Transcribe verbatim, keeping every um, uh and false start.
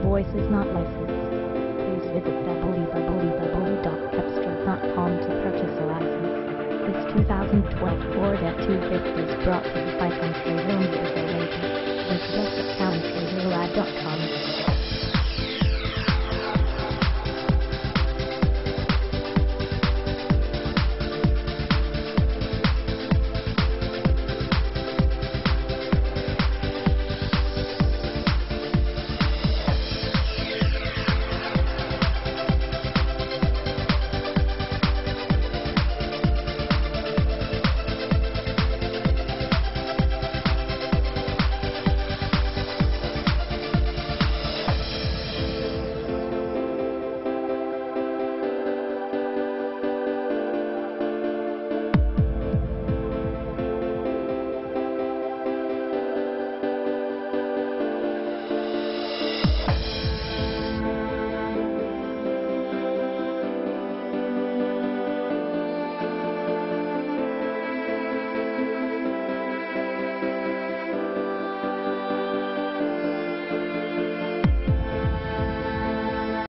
voice is not licensed. Please visit w w w dot cepstral dot com to purchase a license. This two thousand twelve Ford F two fifty is brought to you by Country Road Motor Label. Visit us at country road dot com.